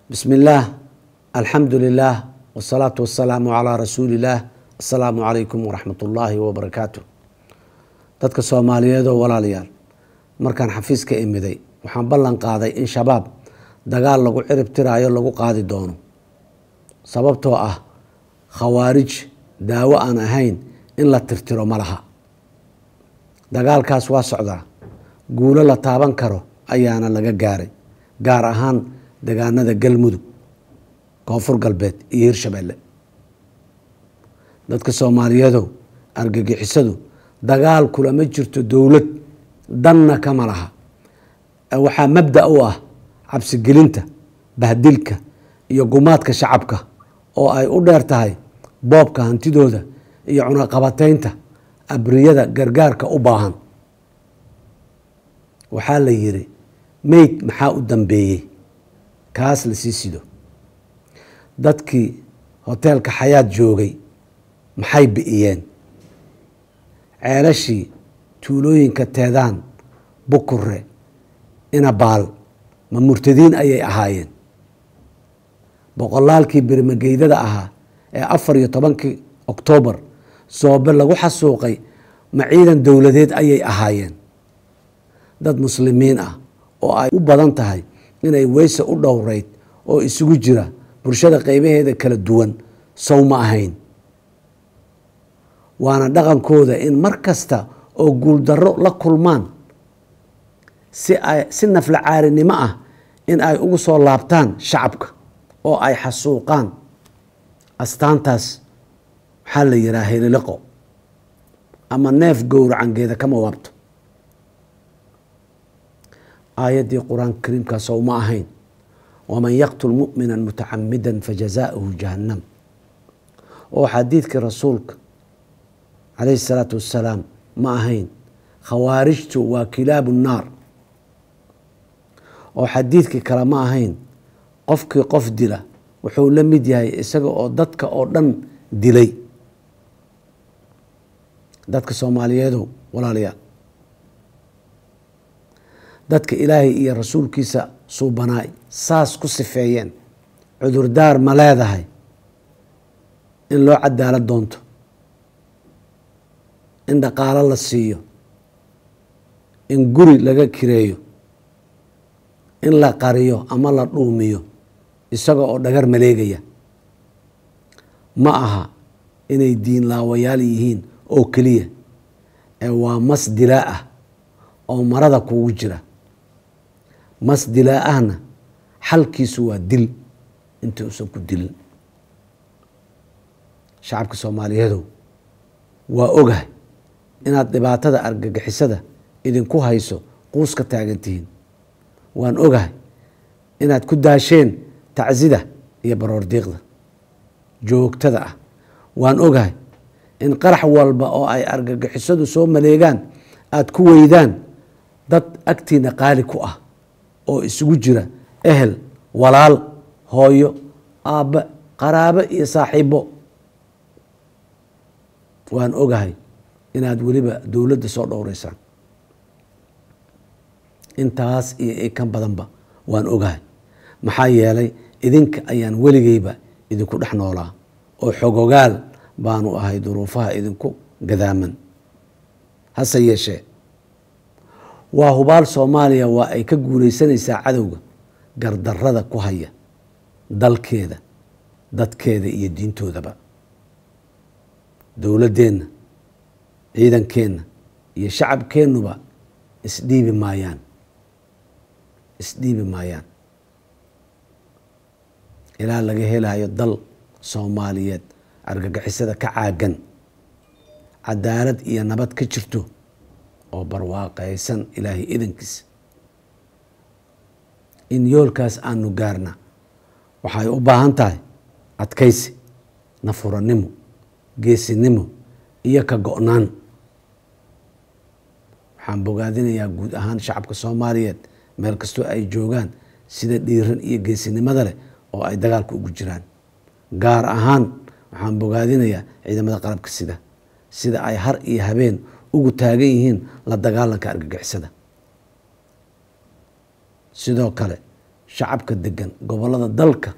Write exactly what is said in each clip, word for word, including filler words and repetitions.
بسم الله الحمد لله والصلاة والسلام على رسول الله السلام عليكم ورحمة الله وبركاته. dadka Soomaaliyeed oo walaalayaal markaan xafiiska imiday waxaan ballan qaaday in shabaab dagaal lagu cirib tiraayo lagu qaadi doono sababtoo ah khawaarij daawo aan ahayn in la tirtiro malaha. dagaalkaas waa socdaa guulo la taaban karo ayaana laga gaaray gaar ahaan deegaanada Galmudug koonfur galbeed iyo Hirshabelle. dadka Soomaaliyeed argagixisadu dagaal kula ma jirto dawlad danna kama laha waxaa mabda u ah cabsi gelinta bahdilka iyo gumaadka shacabka oo ay u dheer tahay boobka hantidooda iyo cunaqabateynta abriyada gargaarka u baahan. waxaa la yiri meyd maxaa u dambeeyay kaas la sii sido dadkii hoteelka Xayaat joogay maxay bi'iyeen ceelashii tuulooyinka teedaan Bukure ina baal ma murtadiin ayay ahaayeen boqolaalkii birmageydada ahaa ee afar iyo tobankii Oktoobar soobe lagu xasuuqay ma ciidan dawladeed ayay ahaayeen. dad muslimiin ah oo ay u badan tahay inay weyse u dhowreyd oo isugu jira bulshada qaybaheeda kala duwan sow ma ahayn. waana dhaqankooda in mar kasta oo guuldarro la kulmaan si ay si nafla caarinimo ah in ay ugu soo laabtaan shacabka oo ay xasuuqaan. astaantaas waxaa la yiraa heliliqo ama neef gowracangeeda kama waabto. aayaddii qur-aanka kariimkaas oo ma ahayn waman yaqtul mu'mina mutacamida fajazaauhu jahannam oo xadiidkii rasuulka عليه الصلاة والسلام ما أهين خوارجت وكلاب النار وحديثك كلا ما أهين قفك قف دلا وحول لمديها إساق أو دتك أو دن دلي دتك سوماليادو ولا ليا دتك إلهي إيا رسول كيسا صوبناي ساس كسفيين عذر دار ملاذهي إن لو عدى على دونتو in dhaqaalo la siiyo in guri laga kireeyo in la qariyo ama la dhuumiyo isaga oo dhagar maleegaya ma aha inay diin laawayaal yihiin oo kaliya ee waa mas dilaa ah oo marada kugu jira. mas dilaa ahna xalkiisu waa dil inta uusan ku dilin. shacabka Soomaaliyeed waa ogahay inaad dhibaatada argagixisada idinku hayso quus ka taagantihiin. waan ogahay inaad ku daasheen tacsida iyo baroor diiqda joogtada ah. waan ogahay in qarax walba oo ay argagixisadu soo maleegaan aad ku weydaan dad agtiina qaali ku ah oo isugu jira ehel walaal hooyo aabba qaraabo iyo saaxiibo. waan ogahay inaad weliba dawladda soo dhowreysaan intaas iyo ay kan badanba waan ogahay maxaa yeelay idinka ayaan weligeyba idinku dhex noolaa oo xogogaal baanu ahay duruufaha idinku gadaaman. hase yeeshee waa hubaal Soomaaliya waa ay ka guuleysanaysaa cadowga gardarrada ku haya dalkeeda dadkeeda iyo diintoodaba. dowladeenna ciidankeenna iyo shacabkeennuba isdhiibi maayaan isdhiibi maayaan ilaa laga helayo dal Soomaaliyeed argagixisada ka caagan cadaalad iyo nabad ka jirto oo barwaaqaysan ilaahay idankiisa. in yoolkaas aanu gaarna waxay u baahan tahay adkaysi nafuranimo geesinimo iyo ka go'naan. waxaan bogaadinayaa guud ahaan shacabka Soomaaliyeed meel kastoo ay joogaan sida dhiiran iyo geesinimada leh oo ay dagaalka ugu jiraan. gaar ahaan waxaan bogaadinayaa ciidamada qalabka sida sida ay har iyo habeen ugu taagan yihiin la dagaalanka argagixisada. sidoo kale shacabka degan gobollada dalka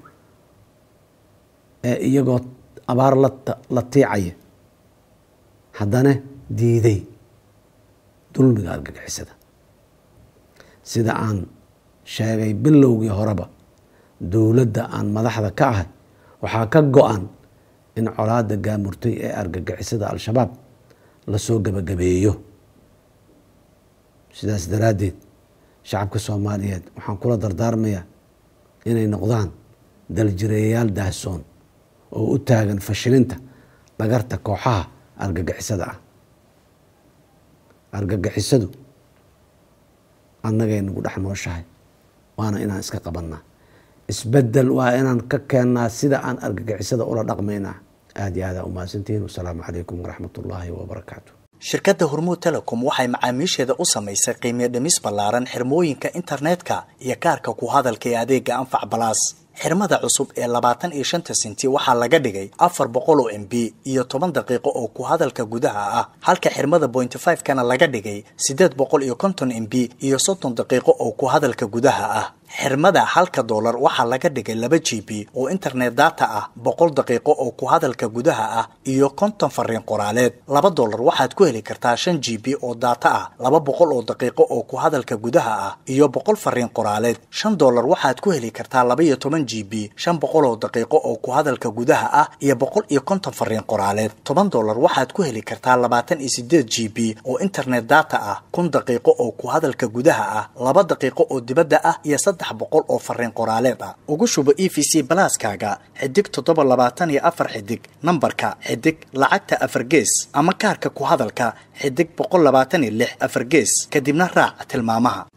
ee iyagoo abaar la tiicaya haddana diiday dulmiga argagixisada. sida aan sheegay bilowgii horeba dowladda aan madaxda ka ahay waxaa ka go-an in colaada gaamurtay ee argagixisada al-shabaab lasoo gabagabeeyo. sidaas daraaddeed shacabka soomaaliyeed waxaan kula dardaarmayaa inay noqdaan daljireeyayaal daahsoon oo u taagan fashilinta dhagarta kooxaha argagixisada ah. argagixisadu annagay nagu dhex nooshahay, waana inaan iska qabannaa. isbedel waa inaan ka keennaa sida aan argagixisada ula dhaqmaynaa. aad iyo aadaa umahadsantihiin. wasalaamu calaykum waraxmat ullaahi wabarakaatu. shirkadda hormuud telecom waxay macaamiisheeda u samaysay qiimo dhimis ballaaran xirmooyinka internetka iyo kaarka ku hadalka ee adeega anfac balaas. xirmada cusub ee labaatan iyo shanta senti waxaa laga dhigay afar boqol oo M B iyo toban daqiiqo oo ku hadalka gudaha ah, halka xirmada point five kana laga dhigay sideed boqol iyo konton M B iyo soddon daqiiqo oo ku hadalka gudaha ah. xirmada halka doolar waxaa laga dhigay laba G B oo internet data ah, boqol daqiiqo oo ku hadalka gudaha ah iyo konton fariin qoraaleed. laba doolar waxaad ku heli kartaa shan G B oo data ah, laba boqol oo daqiiqo oo ku hadalka gudaha ah iyo boqol fariin qoraaleed. shan doolar waxaad ku heli kartaa laba iyo toban G B, shan boqol oo daqiiqo oo ku hadalka gudaha ah iyo boqol iyo konton fariin qoraaleed. toban doolar waxaad ku heli kartaa labaatan iyo sideed G B oo internet data ah, kun daqiiqo oo ku hadalka gudaha ah, laba daqiiqo oo dibadda ah iyo saddex boqol oo fariin qoraaleed ah. ugu shubo E V C balaaskaaga xidig toddoba labaatan iyo afar xidig nambarka xidig lacagta afar gees ama kaarka ku hadalka xidig boqol labaatan iyo lix afar gees kadibna raac tilmaamaha.